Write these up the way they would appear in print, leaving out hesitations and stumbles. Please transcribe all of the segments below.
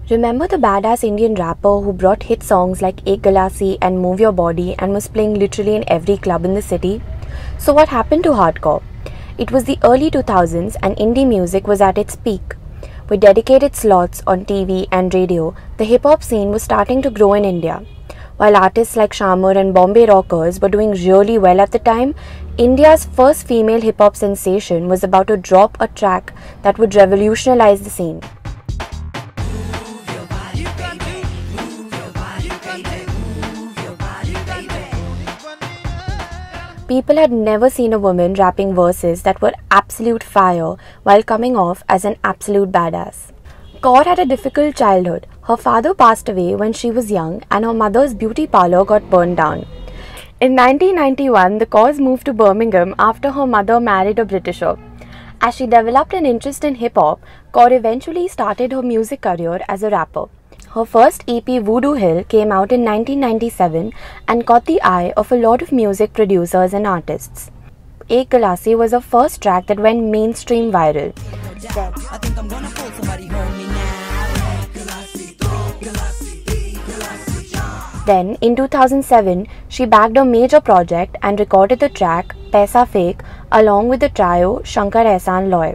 Remember the badass Indian rapper who brought hit songs like Ek Galassy and Move Your Body and was playing literally in every club in the city? So what happened to Hard Kaur? It was the early 2000s and indie music was at its peak. With dedicated slots on TV and radio, the hip-hop scene was starting to grow in India. While artists like Shamar and Bombay Rockers were doing really well at the time, India's first female hip-hop sensation was about to drop a track that would revolutionize the scene. People had never seen a woman rapping verses that were absolute fire while coming off as an absolute badass. Kaur had a difficult childhood. Her father passed away when she was young and her mother's beauty parlour got burned down. In 1991, the Kaurs moved to Birmingham after her mother married a Britisher. As she developed an interest in hip-hop, Kaur eventually started her music career as a rapper. Her first EP Voodoo Hill came out in 1997 and caught the eye of a lot of music producers and artists. Ek Galassy was her first track that went mainstream viral. Then, in 2007, she bagged a major project and recorded the track Paisa Fake along with the trio Shankar Ehsaan Loy.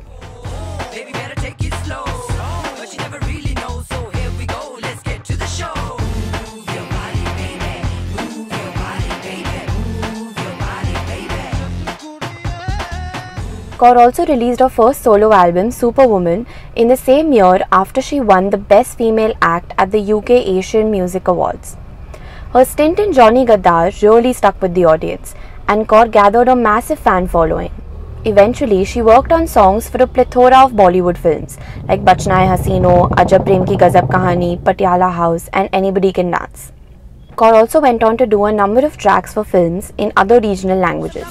Kaur also released her first solo album, Superwoman, in the same year after she won the Best Female Act at the UK Asian Music Awards. Her stint in Johnny Gaddar really stuck with the audience, and Kaur gathered a massive fan following. Eventually, she worked on songs for a plethora of Bollywood films like Bachna Hai Hasino, Ajab Prem Ki Gazab Kahani, Patiala House, and Anybody Can Dance. Kaur also went on to do a number of tracks for films in other regional languages.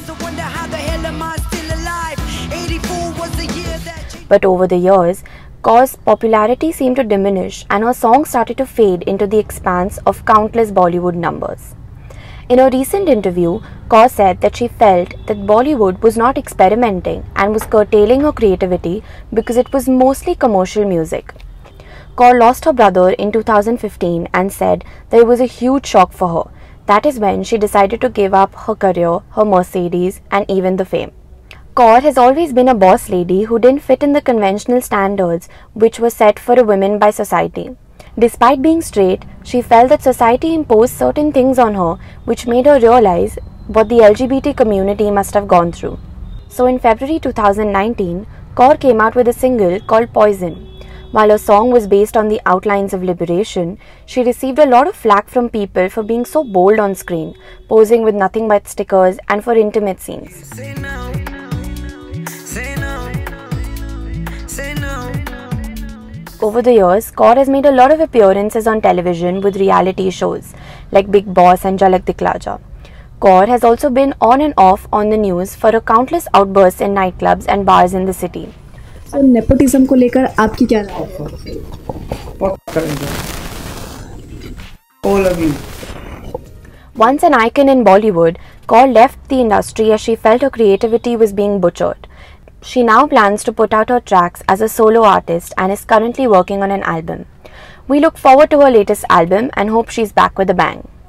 But over the years, Kaur's popularity seemed to diminish and her songs started to fade into the expanse of countless Bollywood numbers. In a recent interview, Kaur said that she felt that Bollywood was not experimenting and was curtailing her creativity because it was mostly commercial music. Kaur lost her brother in 2015 and said that it was a huge shock for her. That is when she decided to give up her career, her Mercedes, and even the fame. Kaur has always been a boss lady who didn't fit in the conventional standards which were set for a woman by society. Despite being straight, she felt that society imposed certain things on her which made her realize what the LGBT community must have gone through. So in February 2019, Kaur came out with a single called Poison. While her song was based on the outlines of liberation, she received a lot of flack from people for being so bold on screen, posing with nothing but stickers and for intimate scenes. Over the years, Kaur has made a lot of appearances on television with reality shows like Big Boss and Jhalak Dikhla Ja. Kaur has also been on and off on the news for her countless outbursts in nightclubs and bars in the city. So nepotism को लेकर आपकी क्या राय है? Once an icon in Bollywood, Kaur left the industry as she felt her creativity was being butchered. She now plans to put out her tracks as a solo artist and is currently working on an album. We look forward to her latest album and hope she's back with a bang.